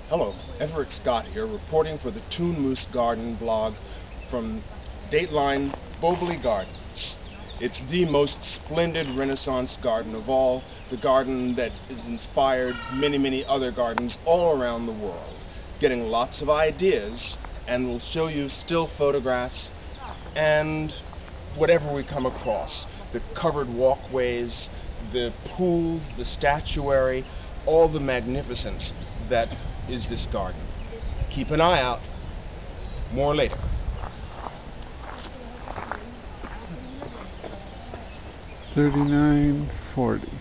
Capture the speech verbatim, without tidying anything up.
Hello, Everett Scott here, reporting for the Toon Moose Garden blog from Dateline, Boboli Gardens. It's the most splendid Renaissance garden of all, the garden that has inspired many, many other gardens all around the world. Getting lots of ideas, and we'll show you still photographs and whatever we come across. The covered walkways, the pools, the statuary, all the magnificence that is this garden. Keep an eye out. More later. thirty-nine forty.